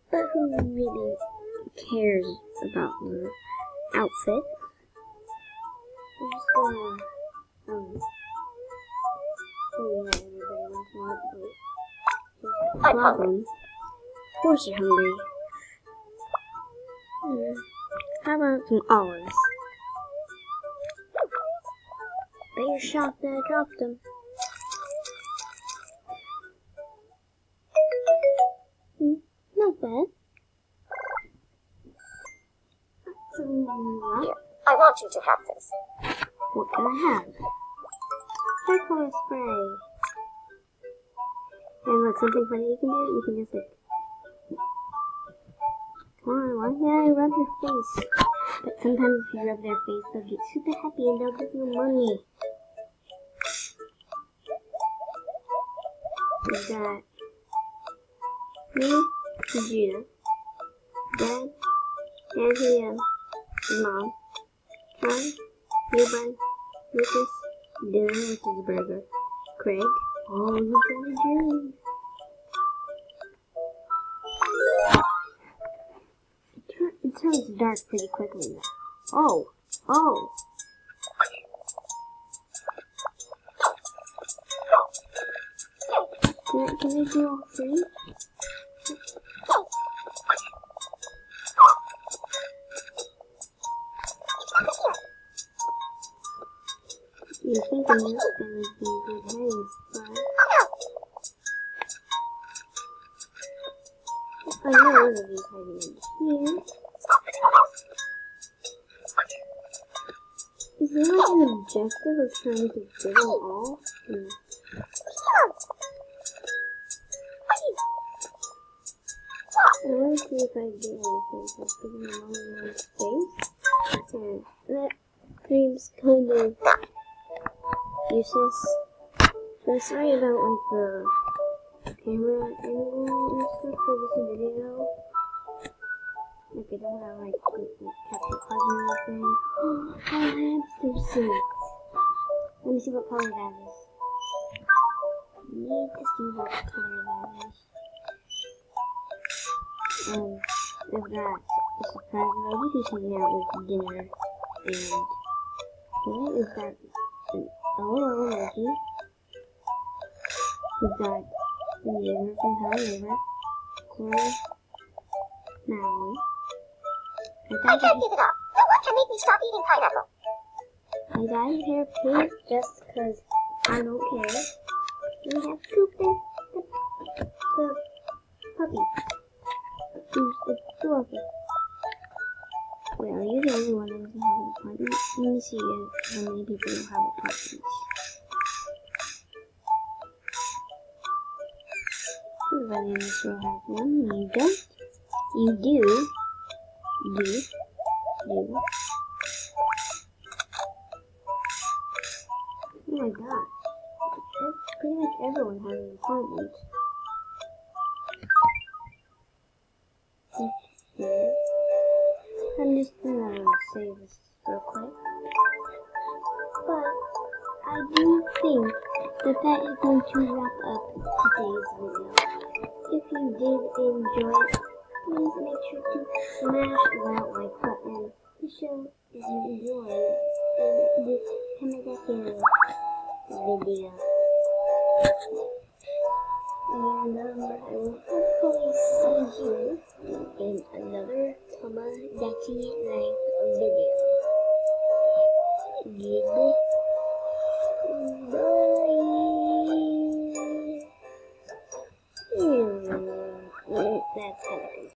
But who really cares about the outfit? I'm just gonna show you that everybody wants more food. I'm hungry. Of course you're hungry. How about some olives? Bet you're shocked that I dropped them. Not bad. Here, I want you to have this. What can I have? Hair color spray. And look, something funny you can do, you can just like, come on, why can't I rub your face? But sometimes if you rub their face, they'll get super happy and they'll give you money. We've got me, Vegeta, Dad, Auntie, Mom, John, Newborn, Lucas, Dylan, which is a burger, Craig, oh, you got a dream. It turns dark pretty quickly though. Oh. Can I do all three? You think this is gonna be good hiding spot? I know one of these hiding in here. Is there like an objective of trying to get them all? I want to see if I get anything from putting them all in one space. And that seems kind of useless. So sorry about like the camera angle and stuff for this video. Like I don't have like capture cards or anything. Oh, hamster seeds. Let me see what color that is. Need to see what color that is. We've got a surprise emoji who's hanging out with dinner, and we've got an LOL emoji. We've got the River from Hello River, Corey, Madeline. I can't give it up. No one can make me stop eating pineapple. I dyed hair pink just because I don't care. We have Cooper, the puppy. Who's adorable. Wait, are you the only one that doesn't have an apartment? Let me see how many people don't have apartments. Everybody in this row has one. You don't. You do. Oh my god. Pretty much everyone has an apartment. I'm just gonna save this real quick. But I do think that is going to wrap up today's video. If you did enjoy it, please make sure to smash that like button to show that you enjoyed this Kamedaki video. And I will hopefully see you in another Tamagotchi like video. Goodbye. That's kind of